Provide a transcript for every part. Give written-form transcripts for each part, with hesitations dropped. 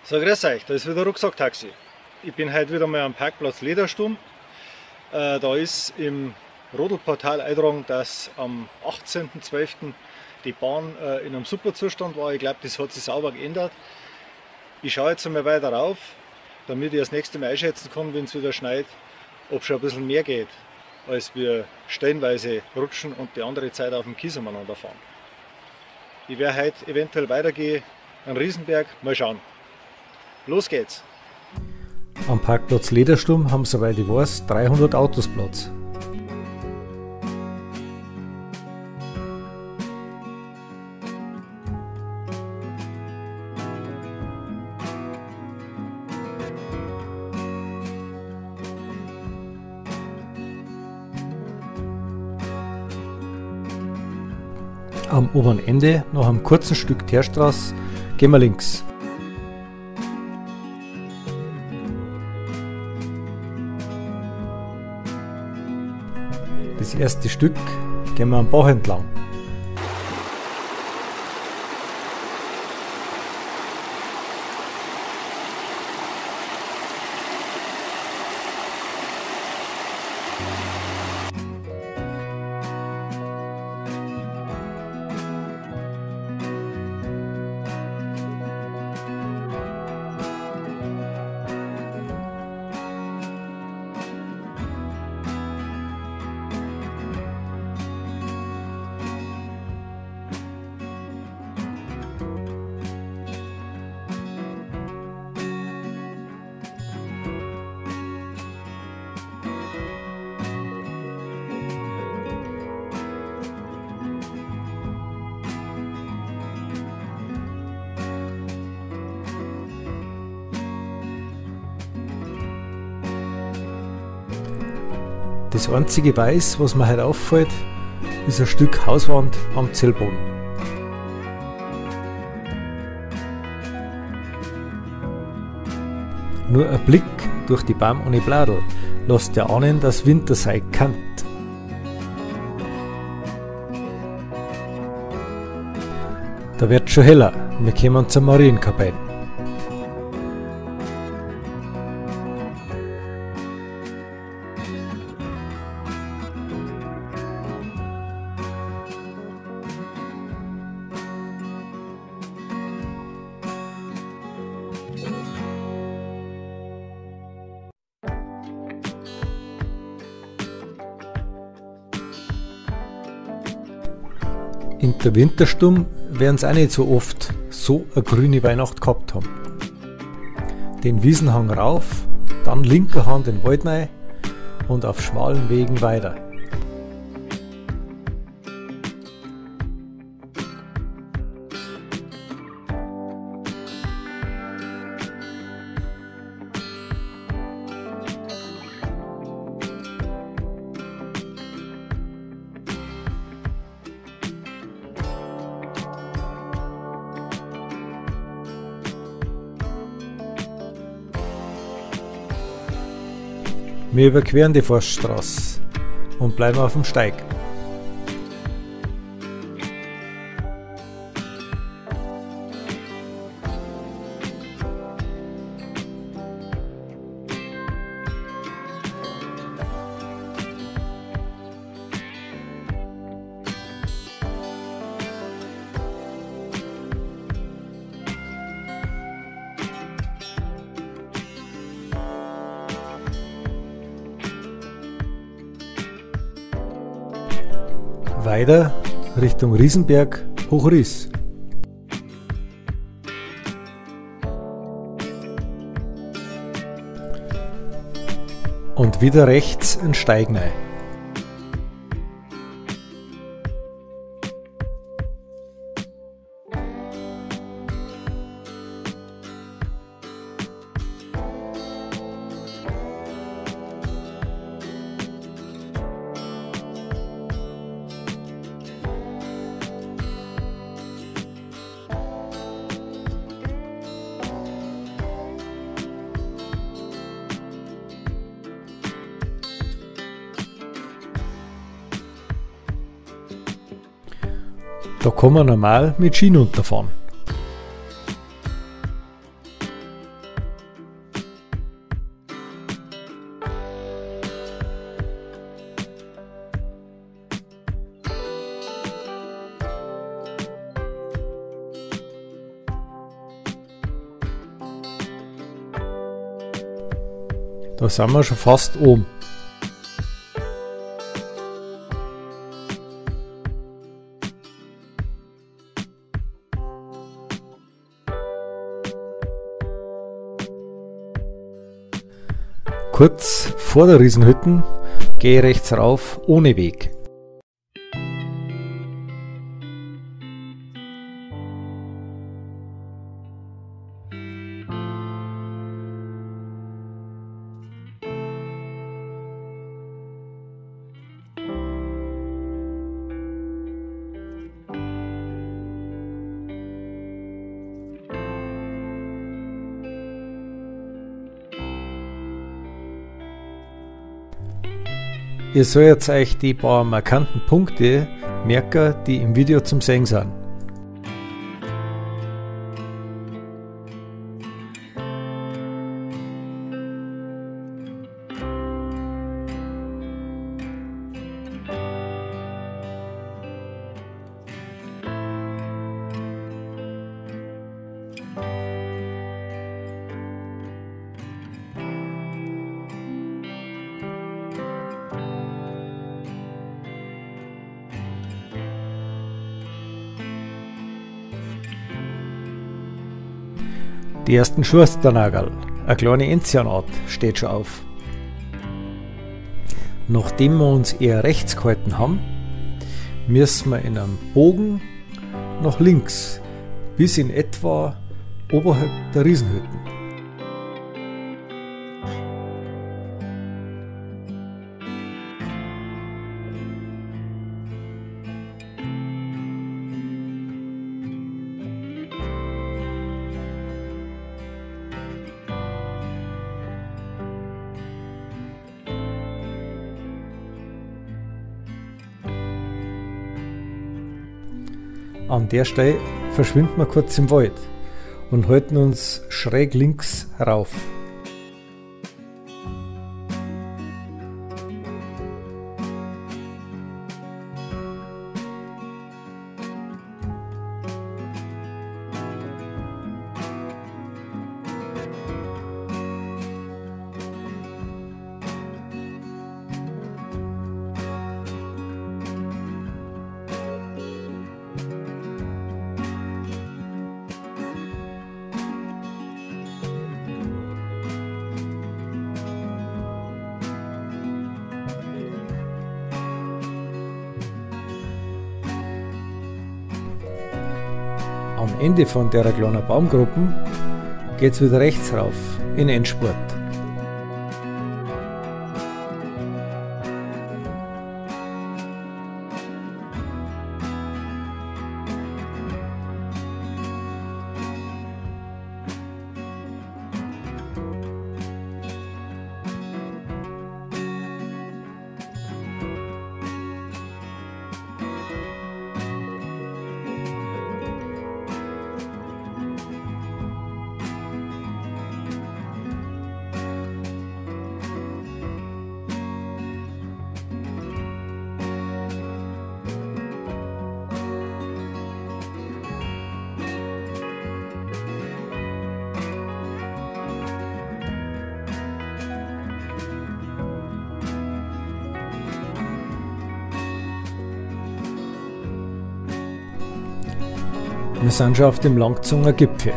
So, grüß euch, da ist wieder Rucksacktaxi. Ich bin heute wieder mal am Parkplatz Ledersturm. Da ist im Rodelportal eingetragen, dass am 18.12. die Bahn in einem super Zustand war. Ich glaube, das hat sich sauber geändert. Ich schaue jetzt einmal weiter rauf, damit ich das nächste Mal einschätzen kann, wenn es wieder schneit, ob schon ein bisschen mehr geht, als wir stellenweise rutschen und die andere Zeit auf dem Kies umeinander fahren. Ich werde heute eventuell weitergehen an Riesenberg, mal schauen. Los geht's! Am Parkplatz Ledersturm haben, soweit ich weiß, 300 Autos Platz. Am oberen Ende, nach einem kurzen Stück Teerstraße, gehen wir links. Das erste Stück gehen wir am Bach entlang. Das einzige Weiß, was mir heute auffällt, ist ein Stück Hauswand am Zellboden. Nur ein Blick durch die Baum ohne Bladel lässt erahnen, dass Winter sein kann. Da wird schon heller, wir kommen zur Marienkapelle. In der Wintersturm werden sie auch nicht so oft so eine grüne Weihnacht gehabt haben. Den Wiesenhang rauf, dann linker Hand in den Wald rein und auf schmalen Wegen weiter. Wir überqueren die Forststraße und bleiben auf dem Steig. Weiter Richtung Riesenberg, Hochries. Und wieder rechts ein Steig rein. Da kann man normal mit Ski runterfahren. Da sind wir schon fast oben. Kurz vor der Riesenhütte gehe ich rechts rauf ohne Weg. Ihr sollt euch die paar markanten Punkte merken, die im Video zum Sehen sind. Die ersten Schursternagel, eine kleine Enzianart, steht schon auf. Nachdem wir uns eher rechts gehalten haben, müssen wir in einem Bogen nach links, bis in etwa oberhalb der Riesenhütten. An der Stelle verschwinden wir kurz im Wald und halten uns schräg links rauf. Am Ende von der kleinen Baumgruppe geht es wieder rechts rauf in Endspurt. Wir sind schon auf dem Langzunger Gipfel.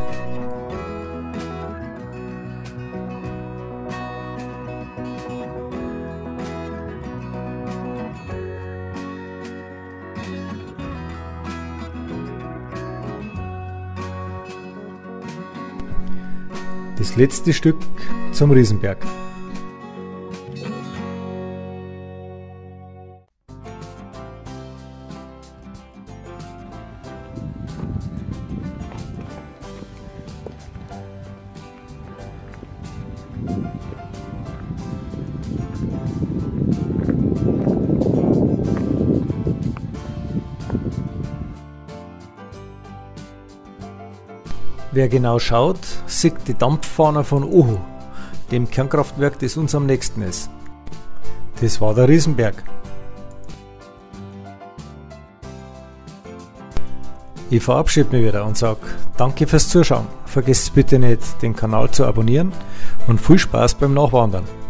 Das letzte Stück zum Riesenberg. Wer genau schaut, sieht die Dampffahne von Ohu, dem Kernkraftwerk, das uns am nächsten ist. Das war der Riesenberg. Ich verabschiede mich wieder und sage danke fürs Zuschauen. Vergesst bitte nicht, den Kanal zu abonnieren und viel Spaß beim Nachwandern.